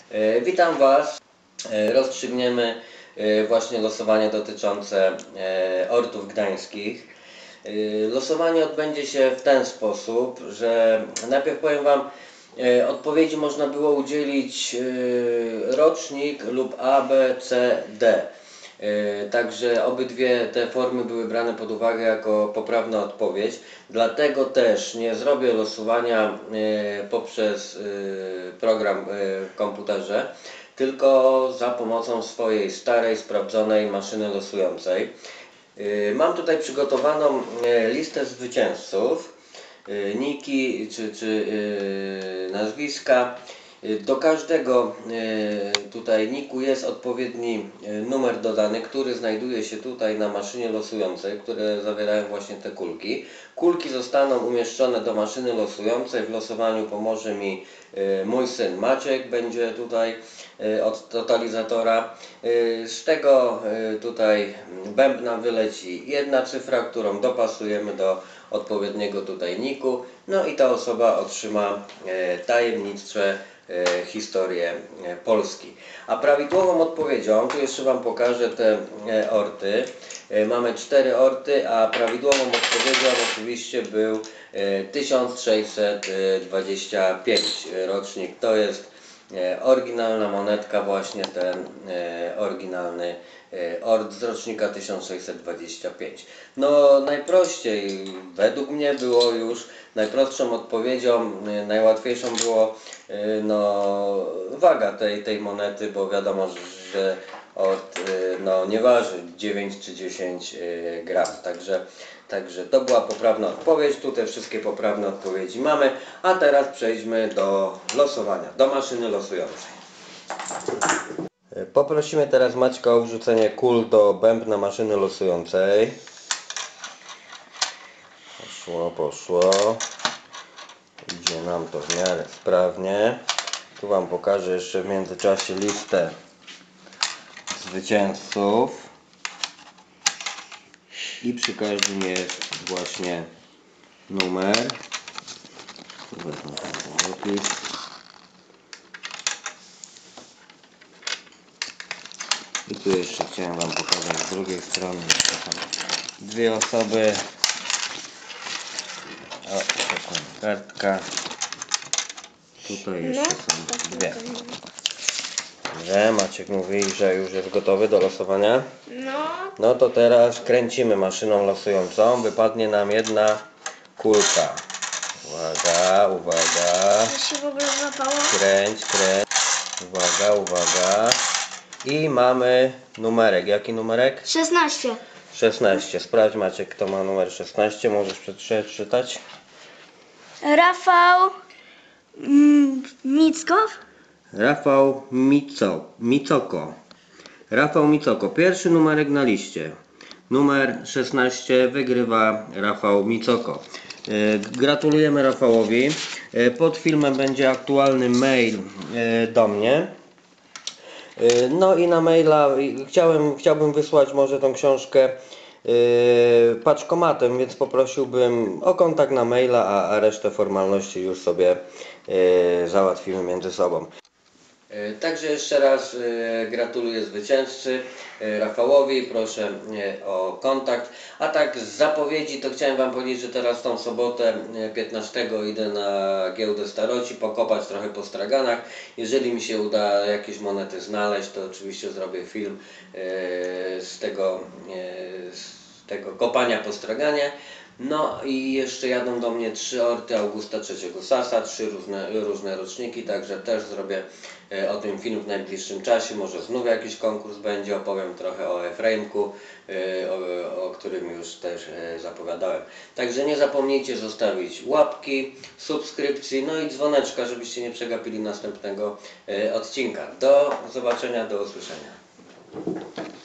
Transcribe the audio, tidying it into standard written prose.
Witam Was. Rozstrzygniemy właśnie losowanie dotyczące ortów gdańskich. Losowanie odbędzie się w ten sposób, że najpierw powiem Wam, odpowiedzi można było udzielić rocznik lub A, B, C, D. Także obydwie te formy były brane pod uwagę jako poprawna odpowiedź. Dlatego też nie zrobię losowania poprzez program w komputerze, tylko za pomocą swojej starej, sprawdzonej maszyny losującej. Mam tutaj przygotowaną listę zwycięzców, niki czy nazwiska. Do każdego tutaj niku jest odpowiedni numer dodany, który znajduje się tutaj na maszynie losującej, które zawierają właśnie te kulki. Kulki zostaną umieszczone do maszyny losującej. W losowaniu pomoże mi mój syn Maciek, będzie tutaj od totalizatora. Z tego tutaj bębna wyleci jedna cyfra, którą dopasujemy do odpowiedniego tutaj niku. No i ta osoba otrzyma tajemnicze historię Polski. A prawidłową odpowiedzią, tu jeszcze Wam pokażę te orty. Mamy 4 orty, a prawidłową odpowiedzią oczywiście był 1625 rocznik. To jest oryginalna monetka, właśnie ten oryginalny ort z rocznika 1625. No najprościej według mnie było już, najprostszą odpowiedzią, najłatwiejszą było waga tej monety, bo wiadomo, że ort nie waży 9 czy 10 gram. Także to była poprawna odpowiedź. Tutaj wszystkie poprawne odpowiedzi mamy. A teraz przejdźmy do losowania, do maszyny losującej. Poprosimy teraz Maćka o wrzucenie kul do bębna maszyny losującej. Poszło. Idzie nam to w miarę sprawnie. Tu Wam pokażę jeszcze w międzyczasie listę zwycięzców. I przy każdym jest właśnie numer. Wezmę ten długopis. I tu jeszcze chciałem Wam pokazać z drugiej strony. Jeszcze tam dwie osoby. O, taką kartka. Tutaj jeszcze są dwie. Dobrze, Maciek mówi, że już jest gotowy do losowania. No to teraz kręcimy maszyną losującą. Wypadnie nam jedna kulka. Uwaga. Kręć. Uwaga. I mamy numerek. Jaki numerek? 16. 16. Sprawdź, Maciek, kto ma numer 16. Możesz przeczytać. Rafał Mickow. Rafał Micoko. Rafał Micoko. Pierwszy numerek na liście. Numer 16 wygrywa Rafał Micoko. Gratulujemy Rafałowi. Pod filmem będzie aktualny mail do mnie. No i na maila chciałbym wysłać może tą książkę paczkomatem, więc poprosiłbym o kontakt na maila, a resztę formalności już sobie załatwimy między sobą. Także jeszcze raz gratuluję zwycięzcy Rafałowi, proszę o kontakt. A tak z zapowiedzi to chciałem Wam powiedzieć, że teraz w tą sobotę 15 idę na giełdę Staroci, pokopać trochę po straganach. Jeżeli mi się uda jakieś monety znaleźć, to oczywiście zrobię film z tego kopania po straganie. No i jeszcze jadą do mnie 3 orty Augusta III Sasa, 3 różne roczniki, także też zrobię o tym film w najbliższym czasie. Może znów jakiś konkurs będzie, opowiem trochę o Efraimku, o którym już też zapowiadałem. Także nie zapomnijcie zostawić łapki, subskrypcji, no i dzwoneczka, żebyście nie przegapili następnego odcinka. Do zobaczenia, do usłyszenia.